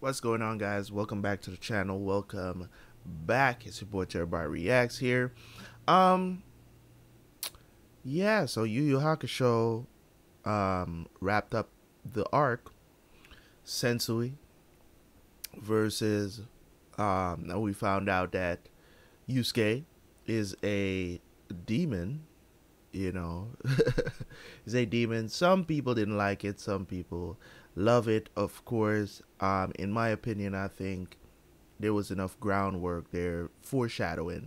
What's going on, guys? Welcome back to the channel. Welcome back. It's your boy Everybody Reacts here. Um, yeah. So Yu Yu Hakusho wrapped up the arc Sensui versus now we found out that Yusuke is a demon. You know, is a demon. Some people didn't like it. Some people love it. Of course, in my opinion, I think there was enough groundwork there, foreshadowing,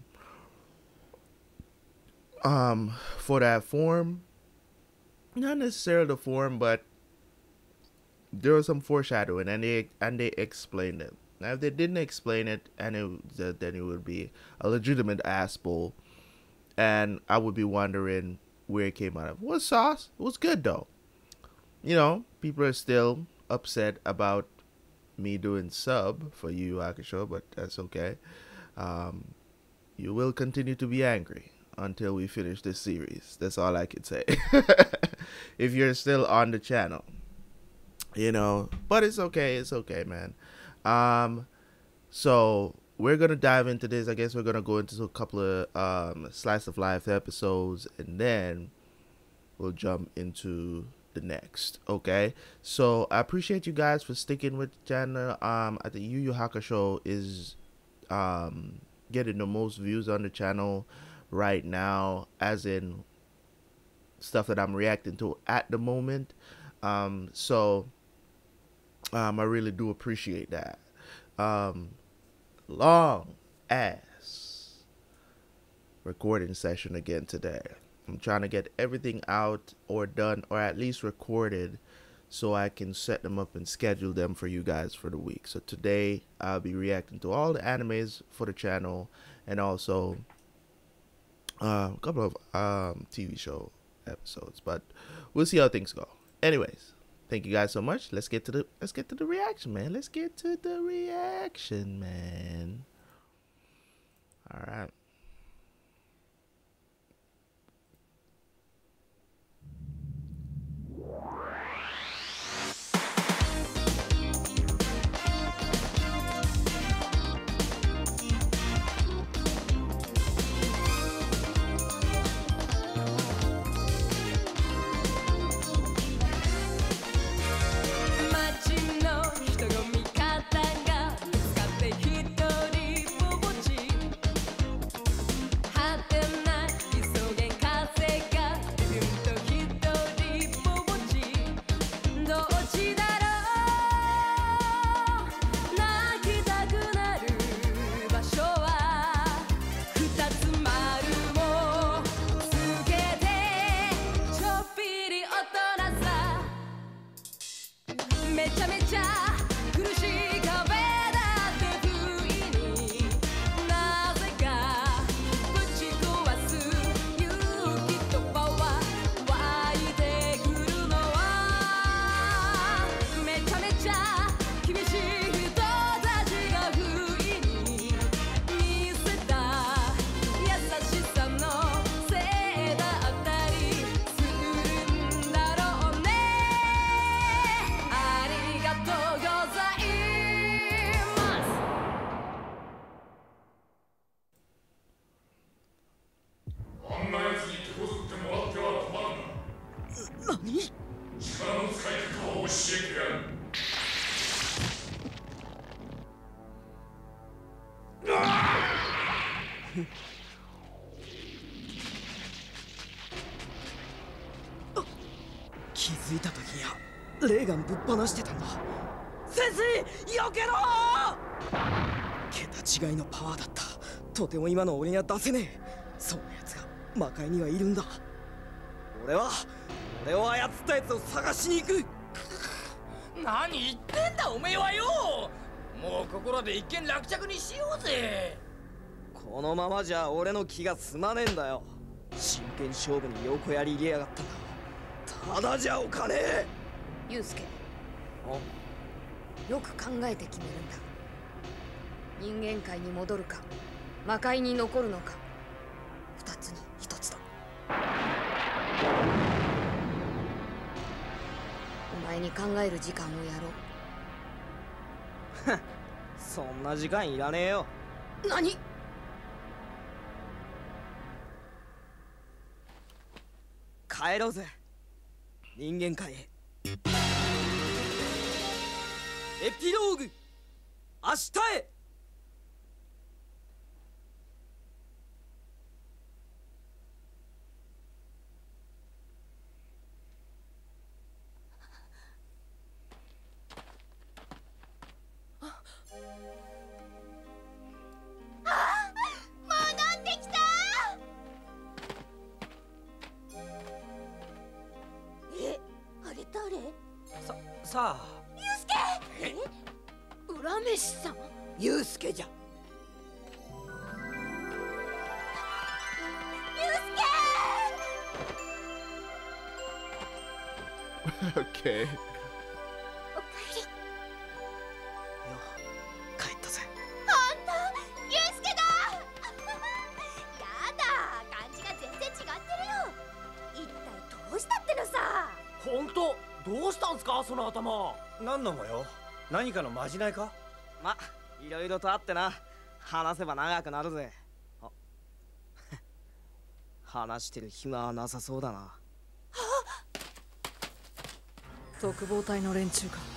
for that form. Not necessarily the form, but there was some foreshadowing, and they explained it. Now, if they didn't explain it, then it would be a legitimate ass bull, and I would be wondering where it came out of. It was sauce. It was good though. You know, people are still upset about me doing sub for Yu Yu Hakusho, but that's okay. You will continue to be angry until we finish this series. That's all I can say. If you're still on the channel, you know, but it's okay. It's okay, man. So we're gonna dive into this. I guess we're gonna go into a couple of slice of life episodes, and then we'll jump into the next. Okay, so I appreciate you guys for sticking with the channel. I think Yu Yu Hakusho is getting the most views on the channel right now, as in stuff that I'm reacting to at the moment. So I really do appreciate that. Long ass recording session again today. I'm trying to get everything out or done, or at least recorded, so I can set them up and schedule them for you guys for the week. So today I'll be reacting to all the animes for the channel, and also a couple of TV show episodes, but we'll see how things go. Anyways, thank you guys so much. Let's get to the reaction, man. Let's get to the reaction, man. All right. 何言ってんだおめえはよ。もうここらで一件落着にしようぜ。 このままじゃ俺の気が済まねえんだよ。真剣勝負に横やり入れやがったんだ。ただじゃおかねえ。 ユウスケ、よく考えて決めるんだ。人間界に戻るか、魔界に残るのか、二つに一つだ。お前に考える時間をやろう。 そんな時間いらねえよ。 何？ 帰ろうぜ、人間界へ。エピローグ、明日へ。さあ、 ユウスケ。裏飯さん。 ユウスケじゃ。 Okay. よ、帰ったぜ。 ユウスケだやだ、感じが全然違ってるよ。一体どうしたってのさ。 ほんと、どうしたんすかその頭。 何なのよ、何かのまじないか。ま、いろいろとあってな、話せば長くなるぜ。あ話してる暇はなさそうだな。 特防隊の連中か。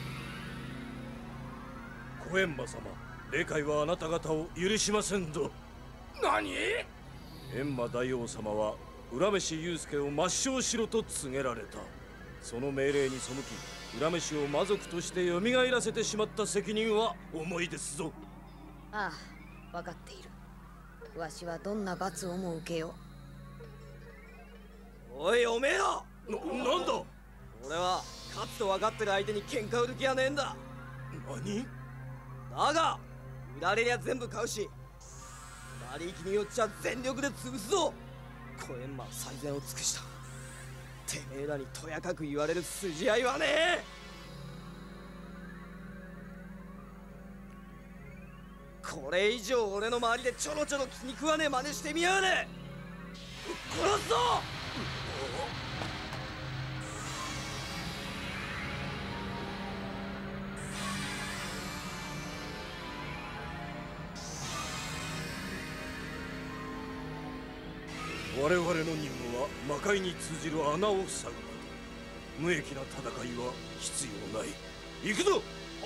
コエンマ様、霊界はあなた方を許しませんぞ。 何？ 閻魔大王様は浦飯祐介を抹消しろと告げられた。その命令に背き、浦飯を魔族として蘇らせてしまった責任は重いですぞ。 ああ、分かっている。わしはどんな罰をも受けよおい、おめえら。 なんだ。 俺は勝つと分かってる相手に喧嘩売る気はねえんだ。 何？ だが売られりゃ全部買うし、馬力によっちゃ全力で潰すぞ。コエンマは最善を尽くした。てめえらにとやかく言われる筋合いはねえ。これ以上俺の周りでちょろちょろ気に食わねえ真似してみやがれ。殺すぞ。 我々の任務は魔界に通じる穴を塞ぐこと。無益な戦いは必要ない。行くぞ。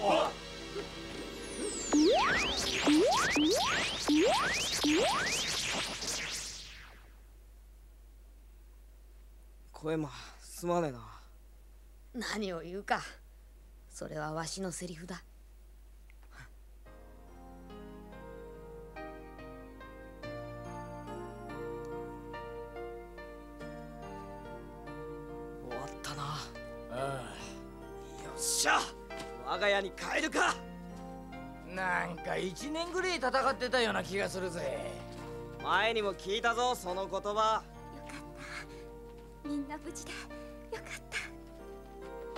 コエンマ、すまねえな。 何を言うか。それはわしのセリフだ。 終わったな。 ああ、 よっしゃ、我が家に帰るか。 なんか1年ぐらい戦ってたような気がするぜ。 前にも聞いたぞ、その言葉。 よかった、みんな無事でよかった。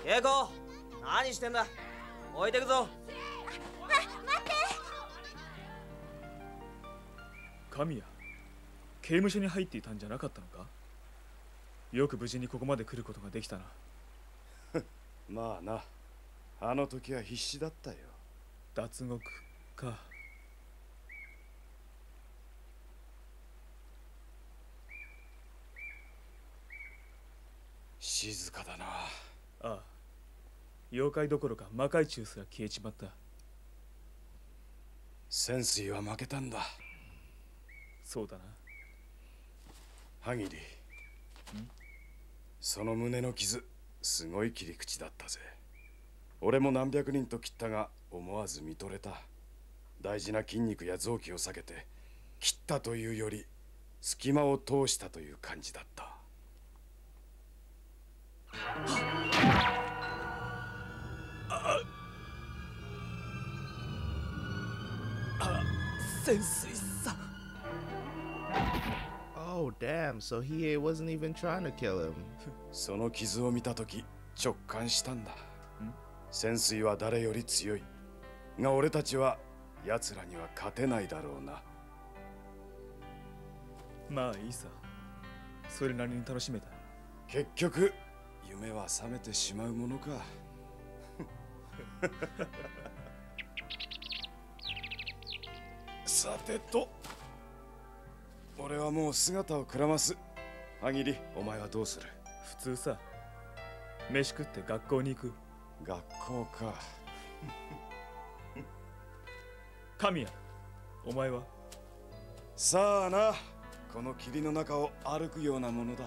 稽古、何してんだ。置いてくぞ。 待って。 神谷、刑務所に入っていたんじゃなかったのか。よく無事にここまで来ることができたな。 まあな、あの時は必死だったよ。 脱獄か。 静かだな。 ああ、妖怪どころか魔界中すら消えちまった。 潜水は負けたんだ。 そうだな。 ハギリ、その胸の傷、すごい切り口だったぜ。俺も何百人と切ったが思わず見とれた。大事な筋肉や臓器を避けて切ったというより隙間を通したという感じだった。 潜水さん。 Oh, damn. So he wasn't even trying to kill him. その傷を見たとき直感したんだ。潜水は誰より強いが、俺たちは奴らには勝てないだろうな。 まあいいさ。それなりに楽しめた。 結局夢は覚めてしまうものか。 さてと、俺はもう姿をくらます。ハギリ、お前はどうする？ 普通さ。飯食って学校に行く。 学校か。 神谷、お前は？ さあな、この霧の中を歩くようなものだ。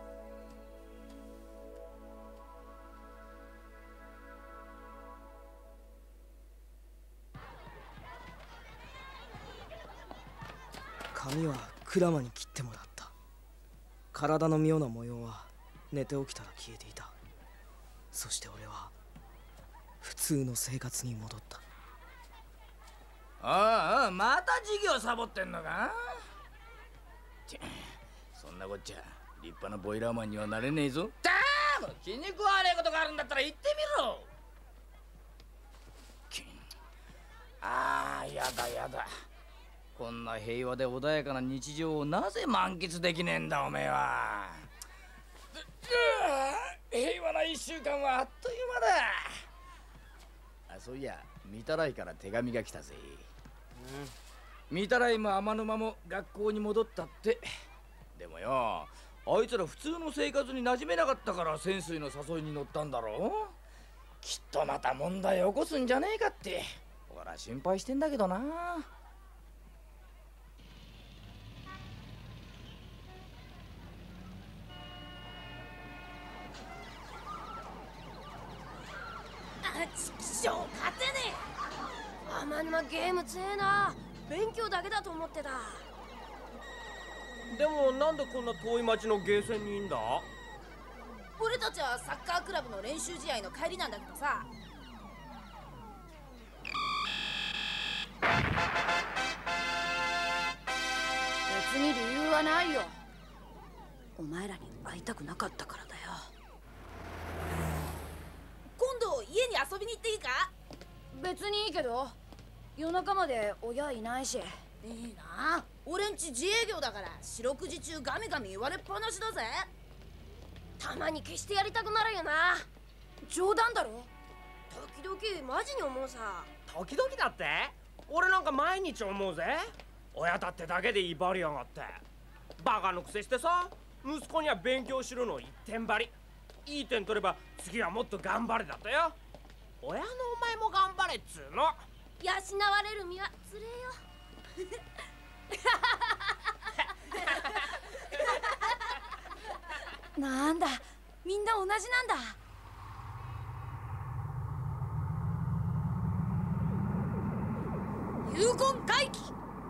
髪はクラマに切ってもらった。体の妙な模様は寝て起きたら消えていた。そして俺は普通の生活に戻った。 ああ、また授業サボってんのか。そんなこっちゃ立派なボイラーマンにはなれねえぞ。だー、気に食わねえことがあるんだったら言ってみろ。ああ、やだやだ。こんな平和で穏やかな日常をなぜ満喫できねえんだおめえは。平和な1週間はあっという間だ。あ、そういや御手洗から手紙が来たぜ。御手洗も天沼も学校に戻ったって。でもよ、あいつら普通の生活に馴染めなかったから泉水の誘いに乗ったんだろう。きっとまた問題起こすんじゃねえかって俺は心配してんだけどな。 ちきしょう、勝てねえ。天沼ゲーム強えな。勉強だけだと思ってた。 でもなんでこんな遠い町のゲーセンにいんだ？ 俺たちはサッカークラブの練習試合の帰りなんだけどさ。別に理由はないよ。お前らに会いたくなかったからだよ。今度家に遊びに行っていいか？別にいいけど、夜中まで親いないし。いいな、俺んち自営業だから四六時中ガミガミ言われっぱなしだぜ。たまに消してやりたくなるよな。冗談だろ。時々マジに思うさ。 時々だって？俺なんか毎日思うぜ。親だってだけで威張りやがって。バカのくせしてさ、息子には勉強しろの一点張り。いい点取れば次はもっと頑張れだとよ。親のお前も頑張れっつうの。 養われる身はつれえよ。 なんだ、みんな同じなんだ。 遺言回帰。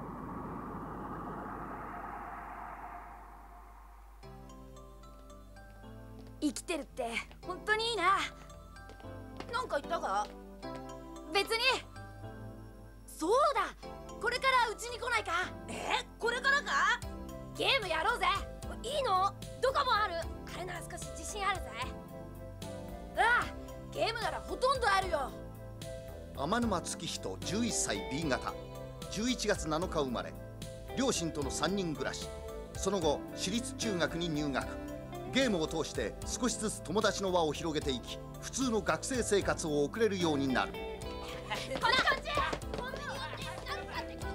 生きてるって本当にいいな。 なんか言ったか？ 別に。そうだ、これからうちに来ないか？ これからか？ ゲームやろうぜ。いいの？どこもある。あれなら少し自信あるぜ。ああ、ゲームならほとんどあるよ。 天沼月人11歳 B 型、11月7日生まれ、両親との3人暮らし。その後私立中学に入学。ゲームを通して少しずつ友達の輪を広げていき、普通の学生生活を送れるようになる。 こんな感じ。コンビニ寄ってスナック買ってくるぜ。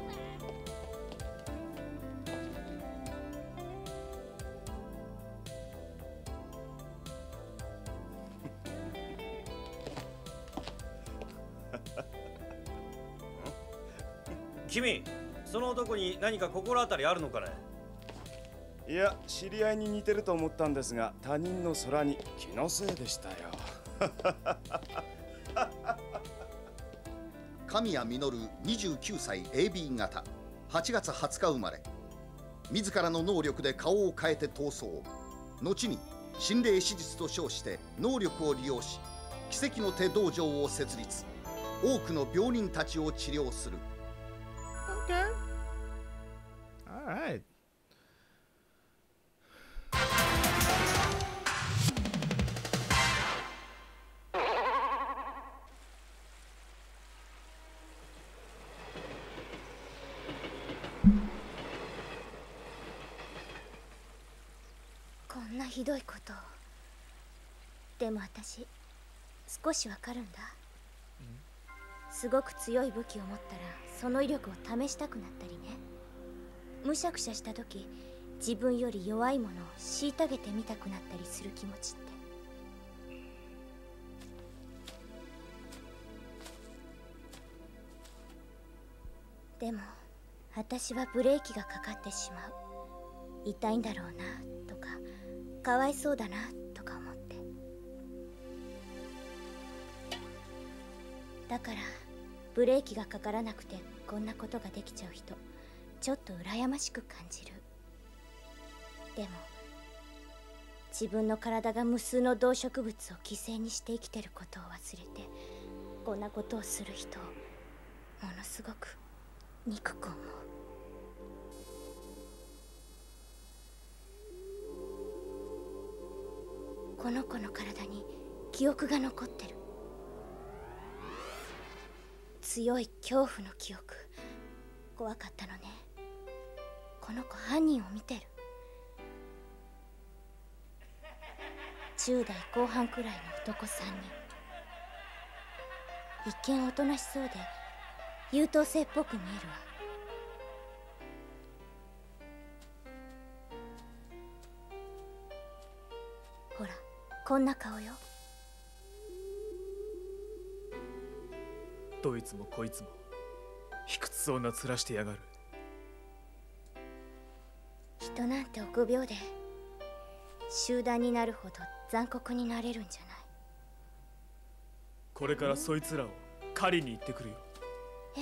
君、その男に何か心当たりあるのかね？ いや、知り合いに似てると思ったんですが、他人の空に気のせいでしたよ。 神谷実29歳 AB 型、8月20日生まれ。自らの能力で顔を変えて逃走。後に心霊手術と称して能力を利用し、奇跡の手道場を設立。多くの病人たちを治療する。 Okay. All right. こんなひどいことを。でも私少しわかるんだ。 すごく強い武器を持ったらその威力を試したくなったりね。むしゃくしゃした時、自分より弱いものを虐げてみたくなったりする気持ちって。でも私はブレーキがかかってしまう。痛いんだろうなとか、かわいそうだなとか思って。だからブレーキがかからなくてこんなことができちゃう人、ちょっと羨ましく感じる。でも自分の体が無数の動植物を犠牲にして生きてることを忘れてこんなことをする人をものすごく憎く思う。この子の体に記憶が残ってる。強い恐怖の記憶。怖かったのね。この子犯人を見てる。10代後半くらいの男3人。一見おとなしそうで優等生っぽく見えるわ。ほら、こんな顔よ。 どいつもこいつも卑屈そうな面してやがる。 人なんて臆病で集団になるほど残酷になれるんじゃない。 これからそいつらを狩りに行ってくるよ。 え？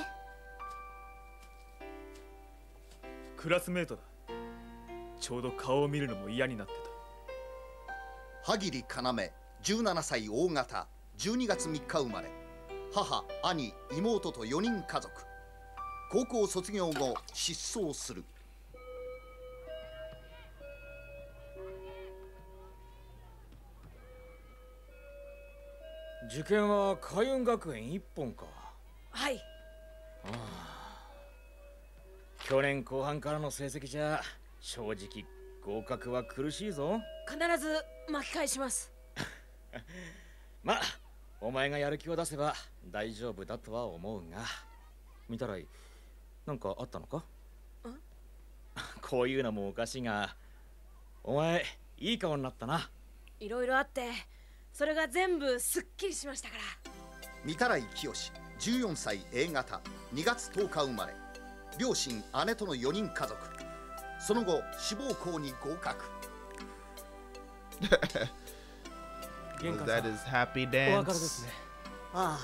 クラスメートだ。ちょうど顔を見るのも嫌になってた。萩利要、17歳大型、12月3日生まれ。母、兄、妹と4人家族。高校卒業後失踪する。 受験は海運学園一本か。 はい。 去年後半からの成績じゃ正直合格は苦しいぞ。 必ず巻き返します。 まあお前がやる気を出せば大丈夫だとは思うが。見たらい、なんかあったのか？こういうのもおかしいが、お前いい顔になったな。 いろいろあってそれが全部すっきりしましたから。 御手洗清、14歳 A 型、2月10日生まれ。両親、姉との4人家族。その後志望校に合格。 Was that his happy お dance? 別れですね。 あ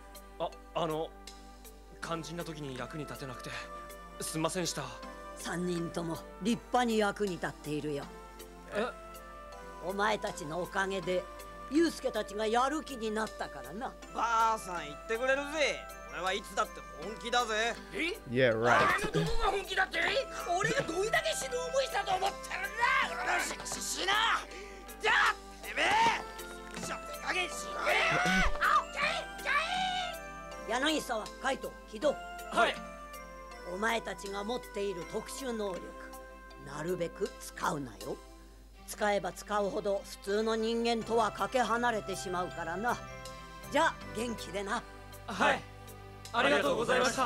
肝心な時に役に立てなくてすんませんでした。 3人とも立派に役に立っているよ。お前たちのおかげでユウスケたちがやる気になったからな。 ばあさん言ってくれるぜ。俺はいつだって本気だぜ。 Yeah, right. どこが本気だって？俺がどれだけ死ぬ思いしたと思ってるんだ。死な。じゃあてめえ。ちょっと手加減しろ。 柳沢、海斗、木戸。 はい。 お前たちが持っている特殊能力、なるべく使うなよ。使えば使うほど普通の人間とはかけ離れてしまうからな。じゃあ元気でな。 はい。ありがとうございました。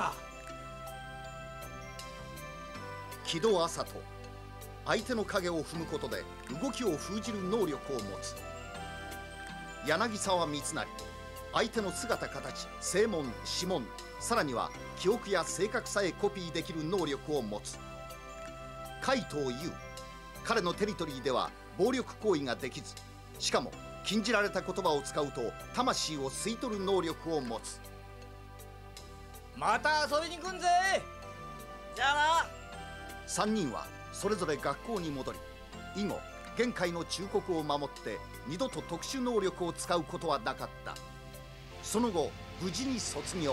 木戸麻人、相手の影を踏むことで動きを封じる能力を持つ。柳沢光成、相手の姿形、声紋、指紋、さらには記憶や性格さえコピーできる能力を持つ。海藤優、彼のテリトリーでは暴力行為ができず、しかも禁じられた言葉を使うと魂を吸い取る能力を持つ。 また遊びに来んぜ。 じゃあな。 3人はそれぞれ学校に戻り、以後玄海の忠告を守って二度と特殊能力を使うことはなかった。その後無事に卒業。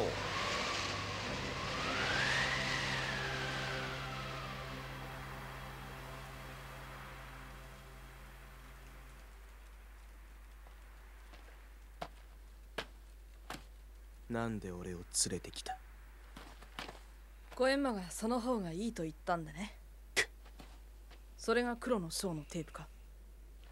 なんで俺を連れてきた？ コエンマがその方がいいと言ったんだね。それが黒の章のテープか。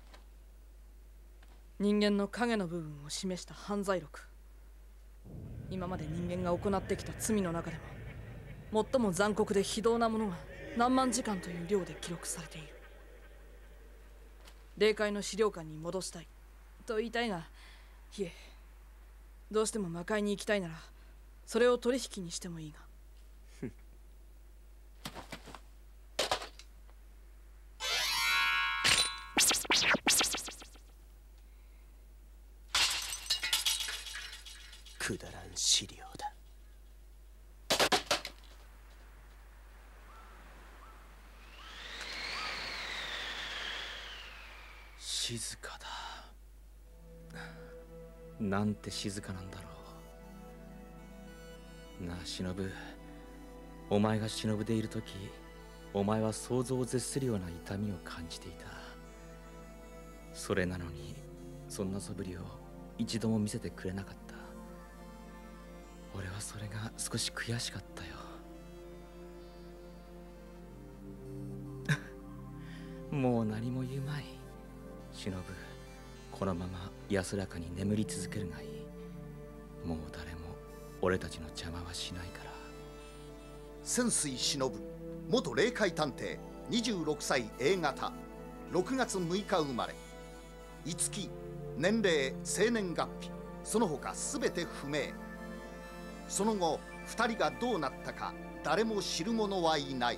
人間の影の部分を示した犯罪録。 今まで人間が行ってきた罪の中でも最も残酷で非道なものが何万時間という量で記録されている。霊界の資料館に戻したいと言いたいが、いえ、どうしても魔界に行きたいならそれを取引にしてもいいが。 くだらん資料だ。 静かだ。なんて静かなんだろう。なあ忍、お前が忍でいる時、お前は想像を絶するような痛みを感じていた。それなのにそんな素振りを一度も見せてくれなかった。俺はそれが少し悔しかったよ。もう何も言うまい。忍、このまま安らかに眠り続けるがいい。もう誰も俺たちの邪魔はしないから。 潜水忍、元霊界探偵、26歳 A 型、6月6日生まれ。いつき、年齢、生年月日、その他すべて不明。その後2人がどうなったか誰も知る者はいない。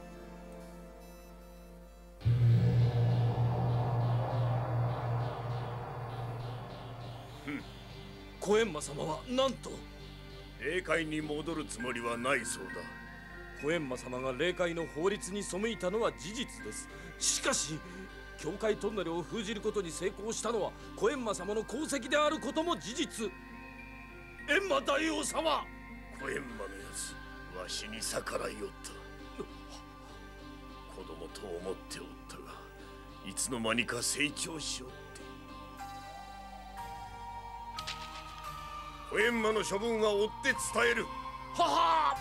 コエンマ様はなんと霊界に戻るつもりはないそうだ。コエンマ様が霊界の法律に背いたのは事実です。しかし境界トンネルを封じることに成功したのはコエンマ様の功績であることも事実。エンマ大王様、 コエンマのやつ、わしに逆らいおった。子供と思っておったが、いつの間にか成長しおって。コエンマの処分は追って伝える。 はは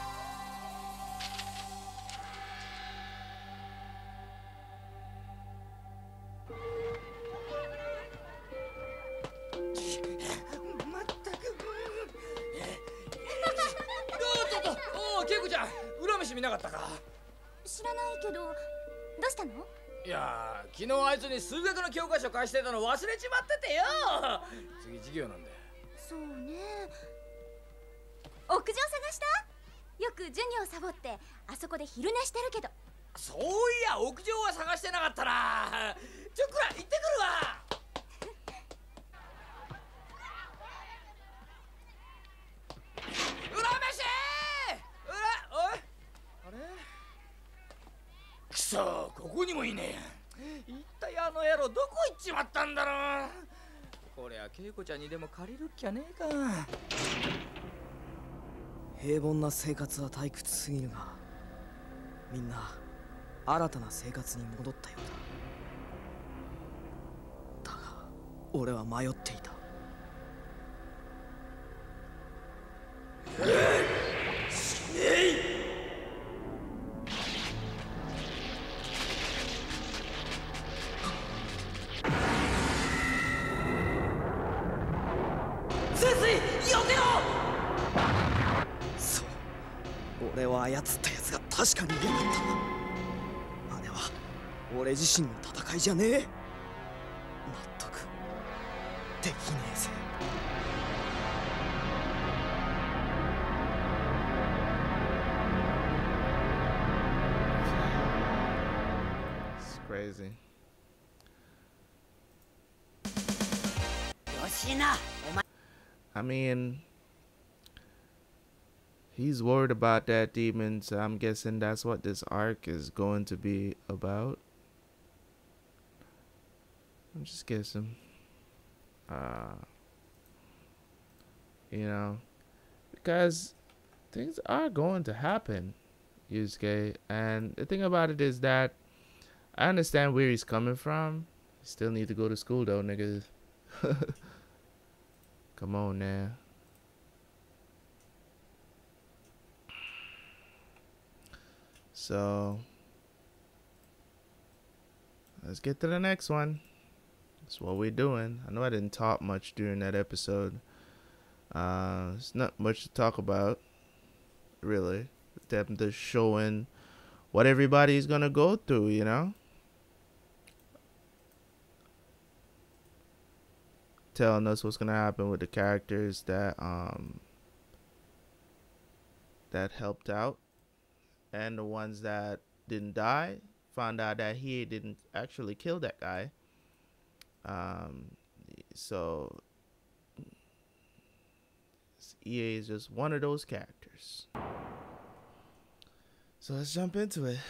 見なかったか。 知らないけど、どうしたの？ いや昨日あいつに数学の教科書貸してたの忘れちまっててよ。次授業なんだよ。 そうね。屋上探した？よく授業サボってあそこで昼寝してるけど。 そういや屋上は探してなかったな。ちょっくら行ってくるわ。くそ、ここにもいねえ。一体あの野郎どこ行っちまったんだろう。こりゃ恵子ちゃんにでも借りるっきゃねえか。 平凡な生活は退屈すぎるが、みんな新たな生活に戻ったようだ。だが俺は迷っていた。 死ねえ。 俺を操ったやつが確かにいなかった。あれは俺自身の戦いじゃねえ。納得できねえぜ。 It's crazy. よしな、お前。 I mean, he's worried about that demon, so I'm guessing that's what this arc is going to be about. I'm just guessing. You know, because things are going to happen, Yusuke. And the thing about it is that I understand where he's coming from. You still need to go to school though, niggas. Come on now. So let's get to the next one. That's what we're doing. I know I didn't talk much during that episode. It's not much to talk about, really. Them just showing what everybody's gonna go through, you know? Telling us what's gonna happen with the characters that that helped out, and the ones that didn't die. Found out that he didn't actually kill that guy. So EA is just one of those characters. So let's jump into it.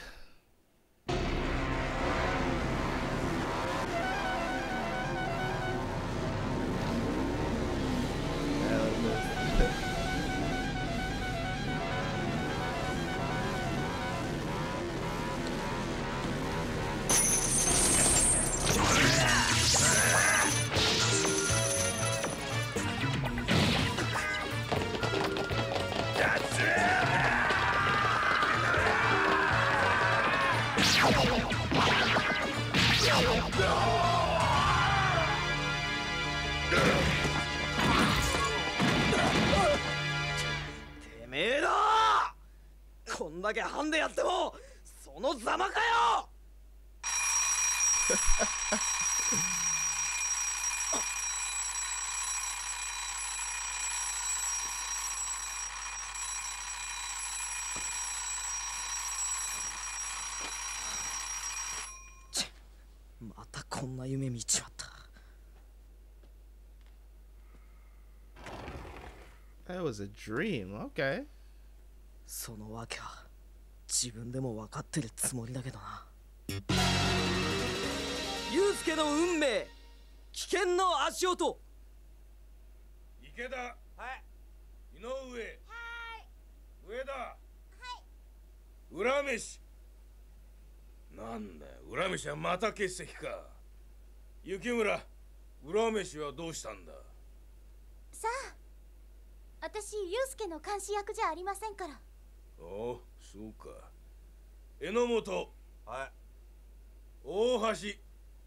てめえだ。こんだけハンデやってもそのざまかよ。またこんな夢見ちまった。 That was a dream. Okay. そのわけは自分でも分かってるつもりだけどな。ユウスケの運命、危険の足音。 池田。はい。井上。はい。上田。はい。浦飯。なんだよ、浦飯はまた欠席か。雪村、浦飯はどうしたんだ。 さあ、私ユウスケの監視役じゃありませんから。 おお、そうか。榎本。はい。大橋。はい。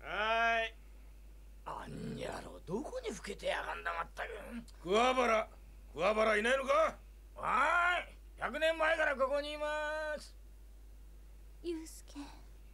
あんやろ、どこに老けてやがんだまったく。 桑原いないのか。 はーい、100年前からここにいます。 ユウスケ。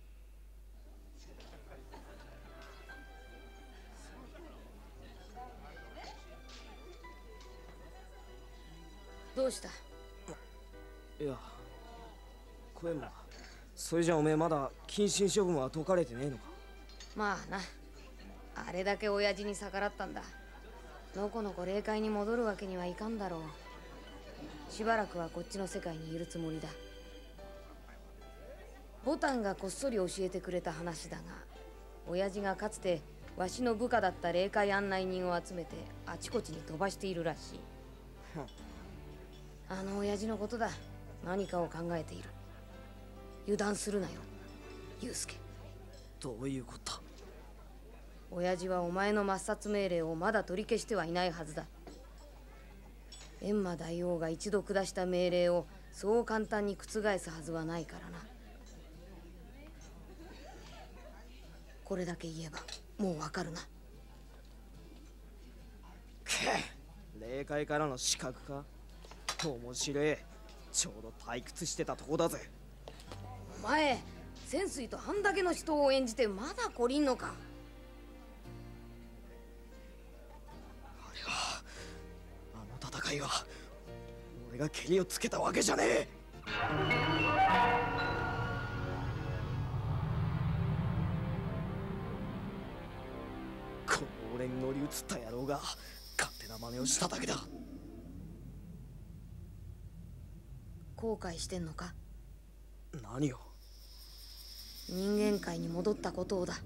どうした。 いや、小山、それじゃおめえまだ謹慎処分は解かれてねえのか。 まあな、あれだけ親父に逆らったんだ。のこのこ霊界に戻るわけにはいかんだろう。しばらくはこっちの世界にいるつもりだ。ボタンがこっそり教えてくれた話だが、親父がかつてわしの部下だった霊界案内人を集めてあちこちに飛ばしているらしい。あの親父のことだ。何かを考えている。油断するなよ、ユウスケ。 どういうこと？ 親父はお前の抹殺命令をまだ取り消してはいないはずだ。閻魔大王が一度下した命令をそう簡単に覆すはずはないからな。これだけ言えばもうわかるな。 霊界からの刺客か。面白い。ちょうど退屈してたとこだぜ。 お前、潜水とあんだけの人を演じてまだ懲りんのか。 あの戦いは俺がケリをつけたわけじゃねえ。この俺に乗り移った野郎が勝手な真似をしただけだ。 後悔してんのか。 何を。 人間界に戻ったことをだ。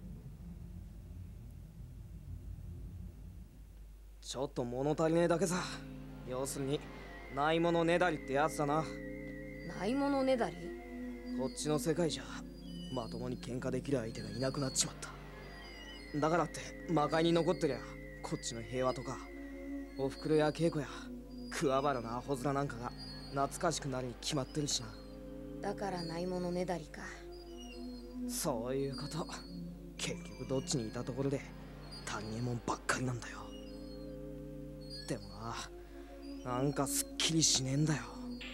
ちょっと物足りねえだけさ。要するにないものねだりってやつだな。 ないものねだり。 こっちの世界じゃまともに喧嘩できる相手がいなくなっちまった。だからって魔界に残ってりゃこっちの平和とかおふくろや稽古や桑原のアホ面なんかが懐かしくなるに決まってるしな。 だからないものねだりか。 そういうこと。結局どっちにいたところで足りねえもんばっかりなんだよ。 ってもな、なんかすっきりしねえんだよ。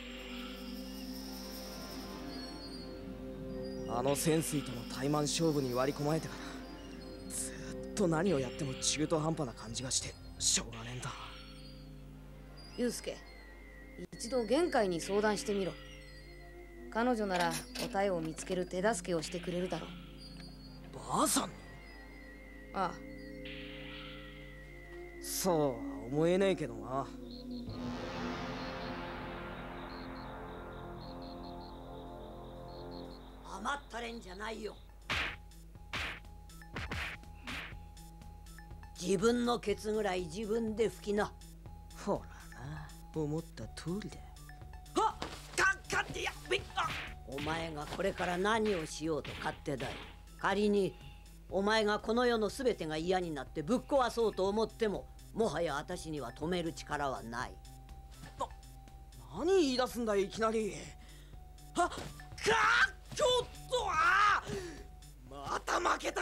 あの潜水との対マン勝負に割り込まれてからずっと何をやっても中途半端な感じがしてしょうがねえんだ。 ユウスケ、一度玄海に相談してみろ。彼女なら答えを見つける手助けをしてくれるだろう。 ばあさんに？ ああ。 そうは思えねえけどな。 甘ったれんじゃないよ。自分のケツぐらい自分で拭きな。 ほらな、思った通りだ。はっ、かってやべっ。 お前がこれから何をしようと勝手だよ。仮にお前がこの世の全てが嫌になってぶっ壊そうと思っても、もはや私には止める力はない。 何言い出すんだいきなり。はっ、ちょっとまた負けた。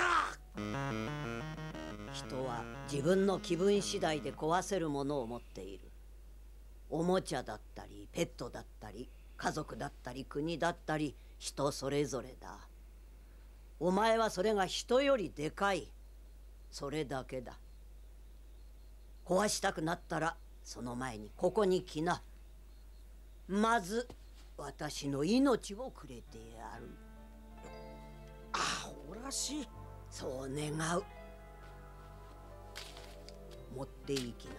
人は自分の気分次第で壊せるものを持っている。おもちゃだったりペットだったり家族だったり国だったり、人それぞれだ。お前はそれが人よりでかい、それだけだ。壊したくなったらその前にここに来な。まず私の命をくれてやる。 アホらしい。 そう願う。持っていきな。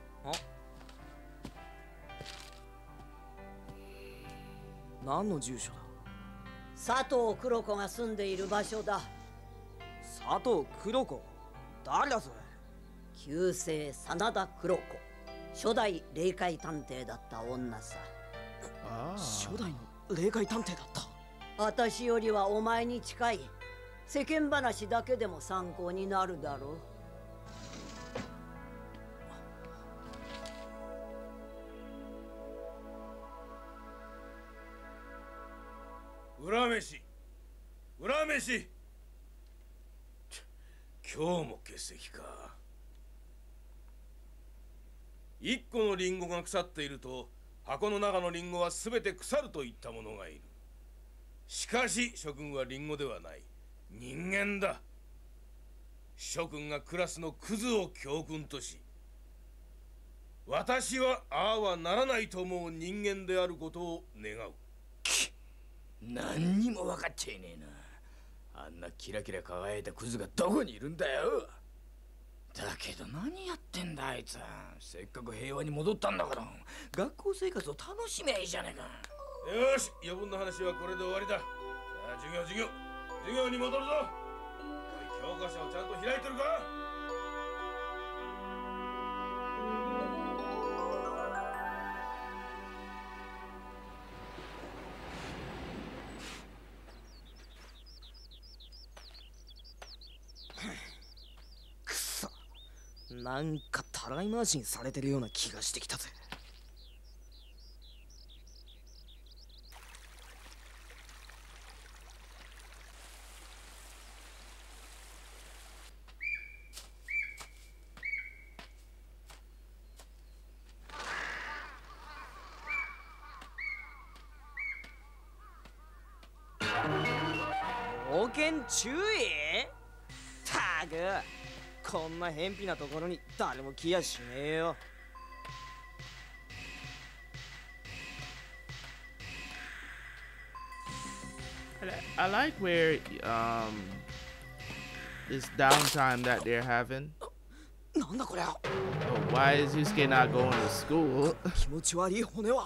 何の住所だ？ 佐藤黒子が住んでいる場所だ。 佐藤黒子？誰だそれ？ 旧姓真田黒子、初代霊界探偵だった女さ。 初代の霊界探偵だった。 私よりはお前に近い。世間話だけでも参考になるだろう。裏飯裏飯、今日も欠席か。一個のリンゴが腐っていると箱の中のリンゴは全て腐るといったものがいる。しかし諸君はリンゴではない、人間だ。諸君がクラスのクズを教訓とし、私はああはならないと思う人間であることを願う。 何にも分かっちゃいねえな。あんなキラキラ輝いたクズがどこにいるんだよ。だけど何やってんだあいつ。せっかく平和に戻ったんだから、学校生活を楽しめばいいじゃねえか。 よし、余分な話はこれで終わりだ。さあ授業に戻るぞ。おい、教科書をちゃんと開いてるか。 くそ、なんかたらい回しにされてるような気がしてきたぜ。冒険注意？たく、こんな偏僻なところに誰も来やしねえよ。 I like where this downtime that they're having. なんだこりゃ。 Oh, why is Yusuke not going to school? 気持ち悪い骨は。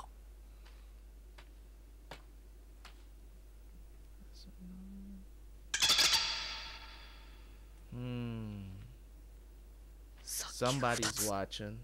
Somebody's watching.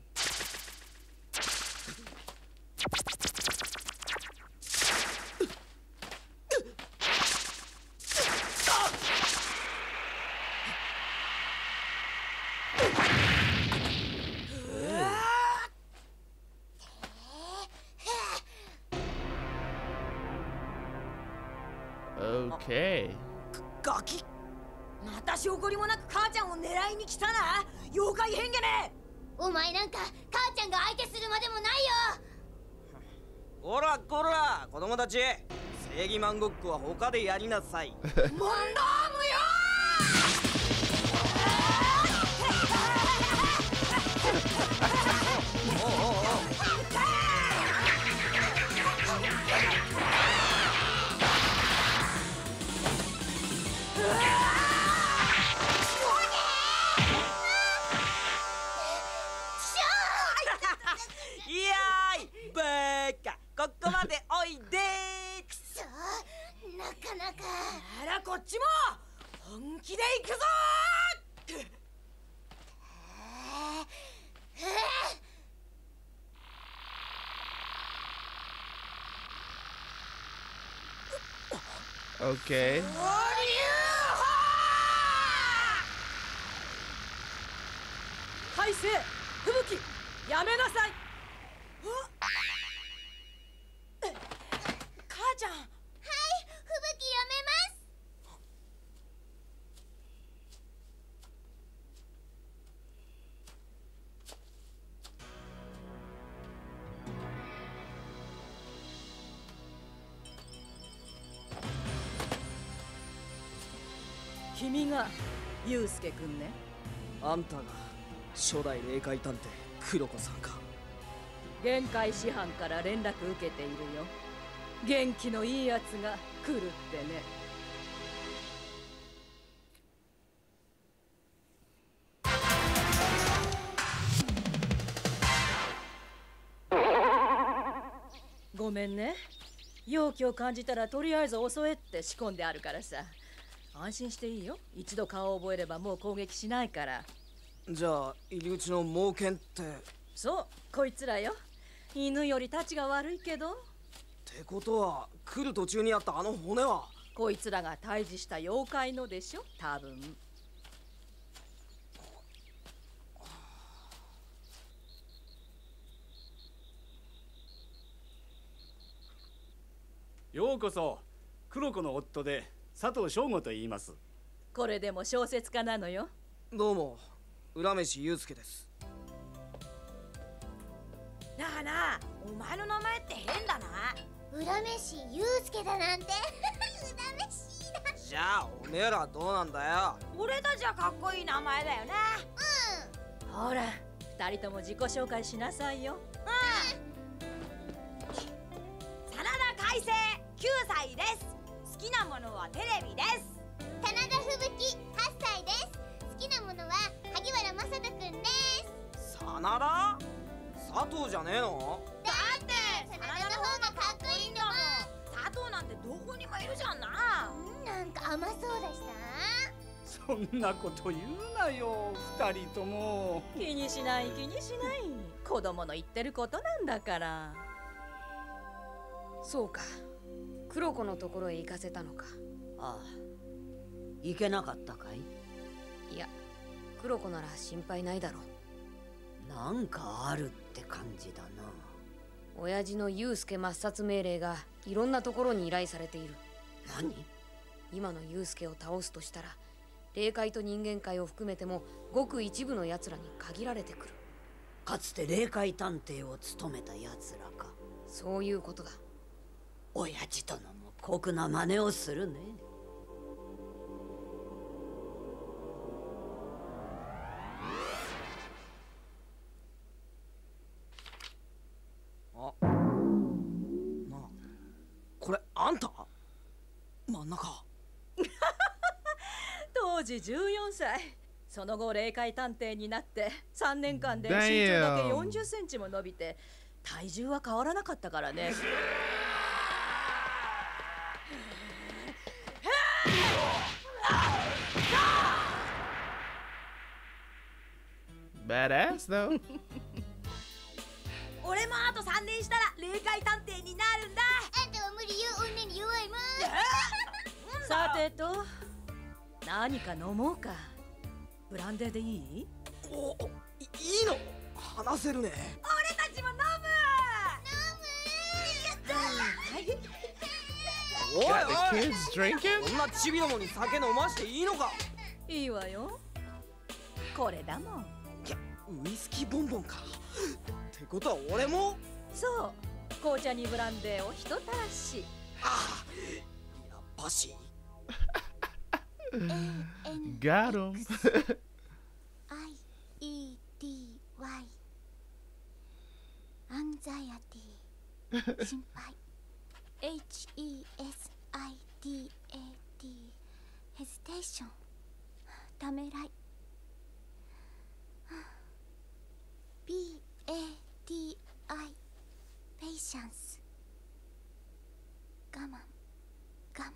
Okay. ガキ。 また証拠りもなく母ちゃんを狙いに来たな、妖怪変化ね。 お前なんか母ちゃんが相手するまでもないよ。 こらこら、子供たち、正義マンごっこは他でやりなさい。 モンロームよいやーい、バカ、ここまでおいでー。 くそ、なかなか。 あら、こっちも本気で行くぞー。Okay. 大勢、吹雪、やめなさい。母ちゃん。はい、吹雪やめます。 君がユウスケくんね。 あんたが初代霊界探偵黒子さんか。 限界師範から連絡受けているよ。元気のいいやつが来るってね。ごめんね。容器を感じたらとりあえず襲えって仕込んであるからさ。安心していいよ。一度顔を覚えればもう攻撃しないから。 じゃあ入り口の猛犬って。 そう、こいつらよ。犬よりたちが悪いけど。 ってことは来る途中にあったあの骨は。 こいつらが退治した妖怪のでしょ、多分。 ようこそ。黒子の夫で佐藤翔吾と言います。 これでも小説家なのよ。 どうも、浦飯祐介です。 なあなあ、お前の名前って変だな。 浦飯祐介だなんて。浦飯だ。 じゃあおめえらどうなんだよ。 俺たちはかっこいい名前だよね。 ほら、二人とも自己紹介しなさいよ。 真田海星、9歳です。好きなものはテレビです。 真田吹雪、8歳です。好きなものは萩原正人くんです。 真田？佐藤じゃねえの？ だって真田の方がかっこいいんだもん。佐藤なんてどこにもいるじゃんな。 なんか甘そうだしそんなこと言うなよ、二人とも。 気にしない気にしない。子供の言ってることなんだから。そうか、黒子のところへ行かせたのか。 ああ、 行けなかったかい？いや、黒子なら心配ないだろう。 なんかあるって感じだな。 親父の祐介抹殺命令がいろんなところに依頼されている。 何？ 今の祐介を倒すとしたら、霊界と人間界を含めてもごく一部の奴らに限られてくる。 かつて霊界探偵を務めた奴らか。 そういうことだ。 親父殿も酷な真似をするね。 あ、なあ、これあんた？真ん中。 当時14歳。その後霊界探偵になって3年間で身長だけ40センチも伸びて、体重は変わらなかったからね。 Badass though. 俺もあと3年したら霊界探偵になるんだ。 あんたは無理よ、女に弱いもん。 さてと、何か飲もうか。ブランデーでいい？ いいの？話せるね。 俺たちも飲む。 おいおい、 Kids drinking? こんなチビどもに酒飲ましていいのか？ いいわよ。これだもん。 ウイスキーボンボンか。 ことは俺も。 そう、紅茶にブランデーをひとたらし。 ああ、やっぱし。 Got him. IEDY アンザイアティ心配 HESITAT ヘジテーションためらい PATI ペイシャンス我慢我慢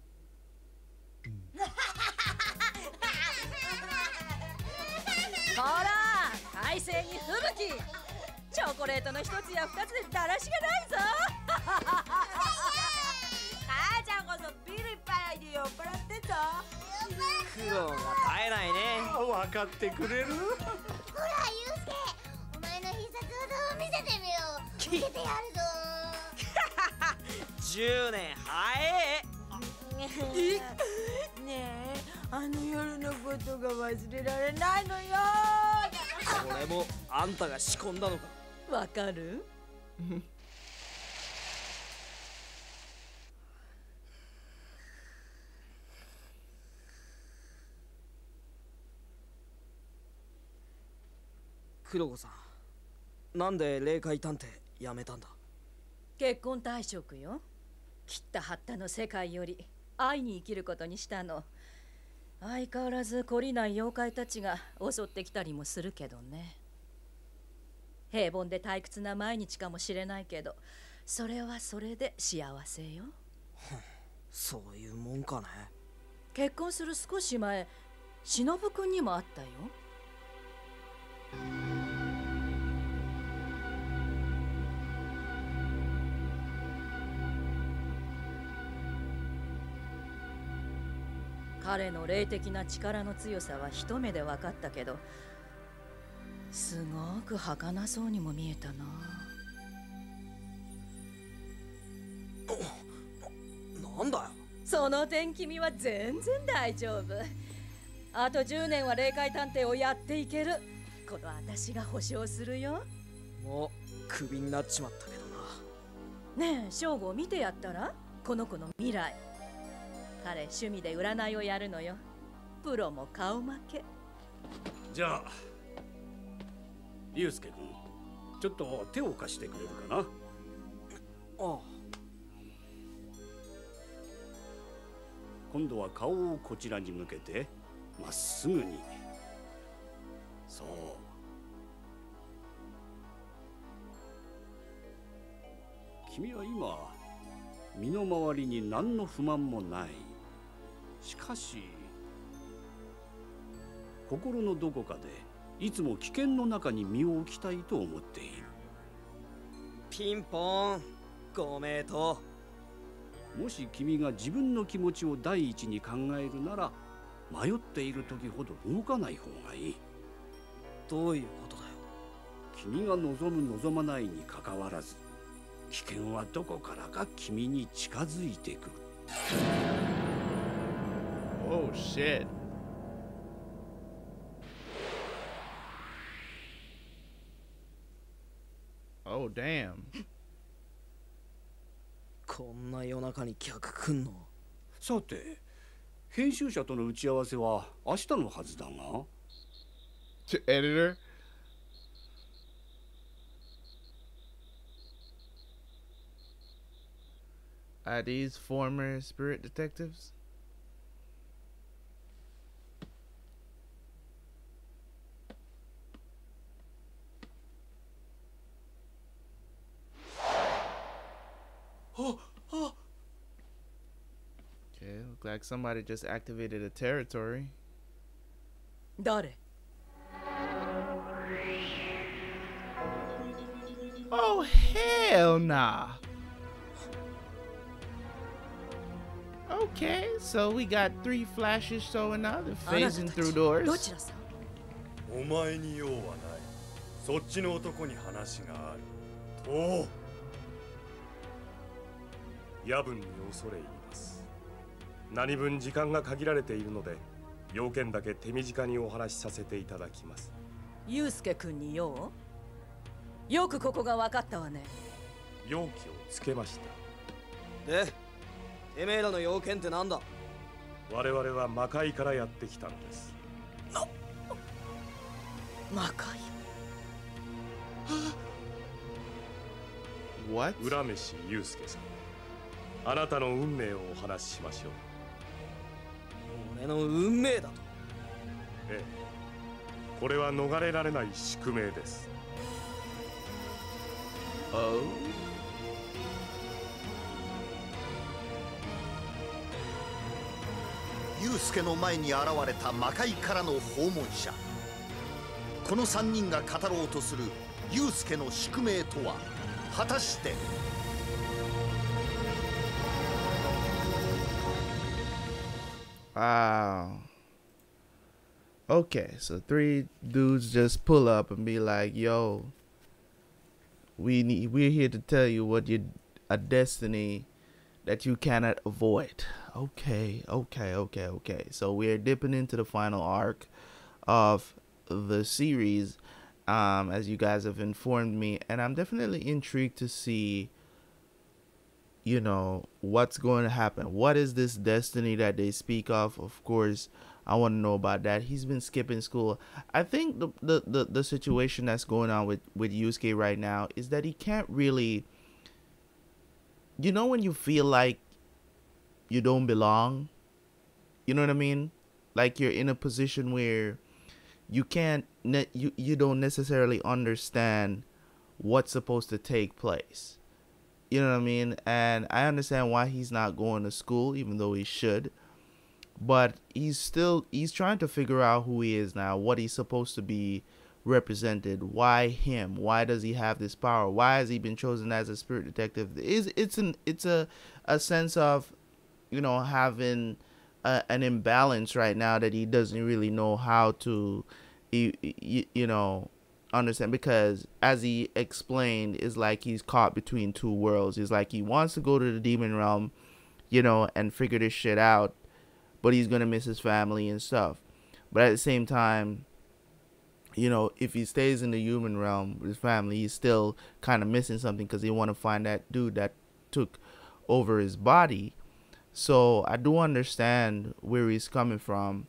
ほら、快晴に吹雪。チョコレートの一つや二つでだらしがないぞ。 母ちゃんこそビールいっぱいで酔っ払ってんぞ。 苦労が絶えないね。 分かってくれる？ ほら、ユウスケ、お前の必殺技を見せてみよう。見せてやるぞ。 10年早え。 ねえ、あの夜のことが忘れられないのよ。 これもあんたが仕込んだのか。 わかる？ 黒子さん、なんで霊界探偵やめたんだ？ 結婚退職よ。切ったはったの世界より愛に生きることにしたの。相変わらず懲りない妖怪たちが襲ってきたりもするけどね。平凡で退屈な毎日かもしれないけど、それはそれで幸せよ。 そういうもんかね。 結婚する少し前、忍君にもあったよ。彼の霊的な力の強さは一目で分かったけど、すごく儚そうにも見えたな。 なんだよ。 その点君は全然大丈夫。あと10年は霊界探偵をやっていける。この私が保証するよ。 もうクビになっちまったけどな。ねえ、正吾見てやったら、この子の未来。彼趣味で占いをやるのよ。プロも顔負け。 じゃあユウスケ君、ちょっと手を貸してくれるかな。 ああ。 今度は顔をこちらに向けてまっすぐに。そう。君は今身の回りに何の不満もない。しかし心のどこかでいつも危険の中に身を置きたいと思っている。 ピンポン、ご名答。 もし君が自分の気持ちを第一に考えるなら、迷っている時ほど動かない方がいい。 どういうことだよ。 君が望む望まないにかかわらず、危険はどこからか君に近づいてくる。 Oh shit. Oh damn. こんな夜中に客来んの？ さて、編集者との打ち合わせは明日のはずだが。 Editor? Are these former spirit detectives? Okay, look like somebody just activated a territory. 誰? Oh hell nah. Okay, so we got 3 flashes showing up and phasing through doors. お前に用はない。そっちの男に話がある。と夜分に恐れ入ります。何分時間が限られているので、要件だけ手短にお話しさせていただきます。 ユウスケ君に用？ よくここが分かったわね。 容器をつけました。 で、てめえらの要件ってなんだ？ 我々は魔界からやってきたのです。 魔界 ？What？ 浦飯祐介さん、あなたの運命をお話ししましょう。 俺の運命だと？ ええ、これは逃れられない宿命です。 祐介の前に現れた魔界からの訪問者。この3人が語ろうとする祐介の宿命とは果たして。 Okay, so 3 dudes just pull up and be like, "Yo, we're here to tell you what a destiny that you cannot avoid." Okay. So we're dipping into the final arc of the series, as you guys have informed me, and I'm definitely intrigued to see, you know, what's going to happen. What is this destiny that they speak of? Of course, I want to know about that. He's been skipping school. I think the situation that's going on with Yusuke right now is that he can't really, you know, when you feel like you don't belong, you know what I mean? Like you're in a position where you can't, you don't necessarily understand what's supposed to take place. You know what I mean? And I understand why he's not going to school, even though he should. But he's trying to figure out who he is now, what he's supposed to be represented. Why him? Why does he have this power? Why has he been chosen as a spirit detective? It's a sense of, you know, having an imbalance right now that he doesn't really know how to, you know, understand, because as he explained, it's like he's caught between two worlds. It's like he wants to go to the demon realm, you know, and figure this shit out, but he's gonna miss his family and stuff. But at the same time, you know, if he stays in the human realm with his family, he's still kind of missing something, because he want to find that dude that took over his body. So I do understand where he's coming from.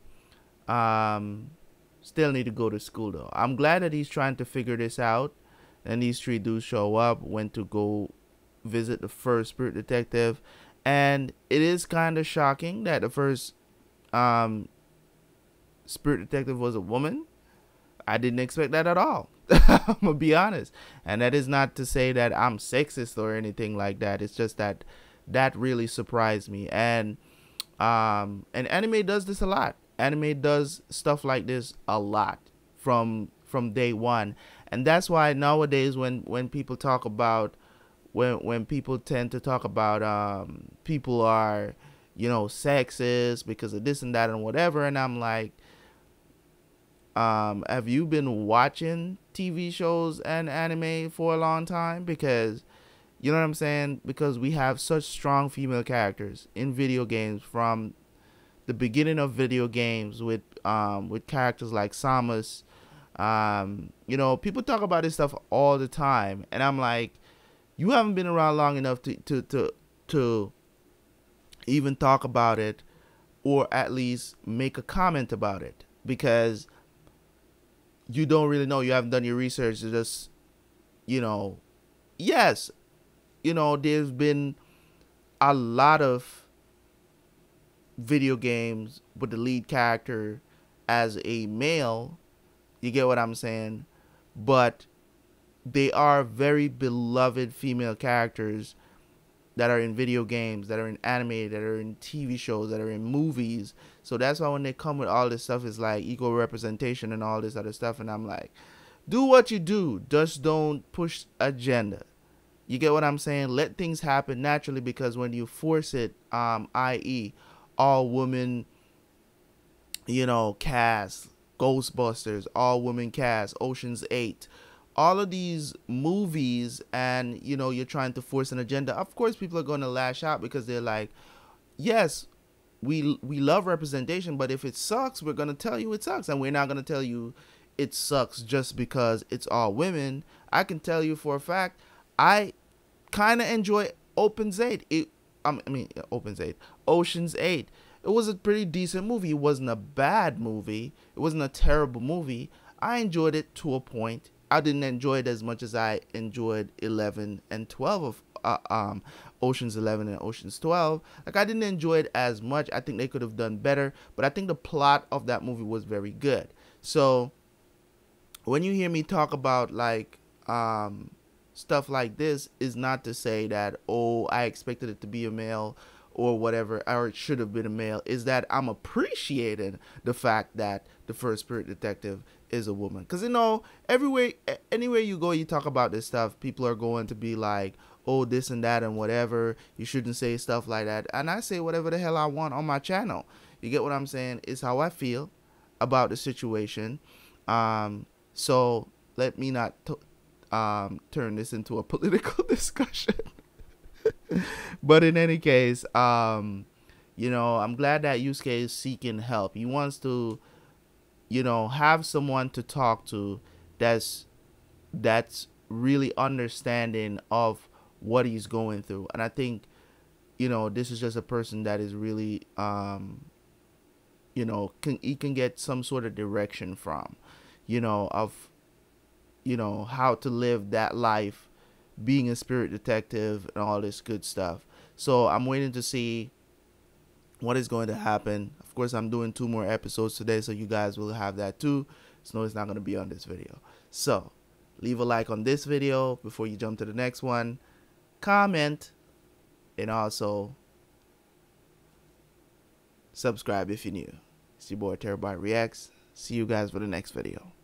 Still need to go to school though. I'm glad that he's trying to figure this out, and these 3 dudes show up, went to go visit the first spirit detective, and it is kind of shocking that the first spirit detective was a woman. I didn't expect that at all. I'm gonna be honest, and that is not to say that I'm sexist or anything like that. It's just that really surprised me, and anime does this a lot. Anime does stuff like this a lot from day one, and that's why nowadays when people talk about when people tend to talk about people are, you know, sexist because of this and that and whatever, and I'm like, have you been watching TV shows and anime for a long time? Because, you know what I'm saying? Because we have such strong female characters in video games from the beginning of video games with characters like Samus. You know, people talk about this stuff all the time, and I'm like, you haven't been around long enough to even talk about it, or at least make a comment about it, because you don't really know. You haven't done your research. You just, you know, yes, you know, there's been a lot of video games with the lead character as a male. You get what I'm saying? But they are very beloved female characters that are in video games, that are in anime, that are in TV shows, that are in movies. So that's why when they come with all this stuff, it's like equal representation and all this other stuff. And I'm like, do what you do, just don't push agenda. You get what I'm saying? Let things happen naturally, because when you force it, i.e. all women, you know, cast, Ghostbusters, all women cast, Ocean's 8, all of these movies, and, you know, you're trying to force an agenda, of course people are going to lash out, because they're like, yes, we love representation, but if it sucks, we're going to tell you it sucks, and we're not going to tell you it sucks just because it's all women. I can tell you for a fact, I kind of enjoy Ocean's 8. Ocean's 8. It was a pretty decent movie. It wasn't a bad movie. It wasn't a terrible movie. I enjoyed it to a point. I didn't enjoy it as much as I enjoyed 11 and 12 of Ocean's 11 and Ocean's 12. Like, I didn't enjoy it as much. I think they could have done better, but I think the plot of that movie was very good. So when you hear me talk about like stuff like this, is not to say that, oh, I expected it to be a male or whatever, or it should have been a male. Is that I'm appreciating the fact that the first Spirit Detective is a woman. Because, you know, anywhere you go, you talk about this stuff, people are going to be like, oh, this and that and whatever. You shouldn't say stuff like that. And I say whatever the hell I want on my channel. You get what I'm saying? It's how I feel about the situation. So let me not turn this into a political discussion. But in any case, you know, I'm glad that Yusuke is seeking help. He wants to, you know, have someone to talk to that's really understanding of what he's going through. And I think, you know, this is just a person that is really, you know, he can get some sort of direction from, you know, of, you know, how to live that life, being a spirit detective and all this good stuff. So I'm waiting to see what is going to happen. Of course, I'm doing 2 more episodes today, so you guys will have that too. So it's not going to be on this video. So leave a like on this video before you jump to the next one. Comment, and also subscribe if you're new. It's your boy Terabyte Reacts. See you guys for the next video.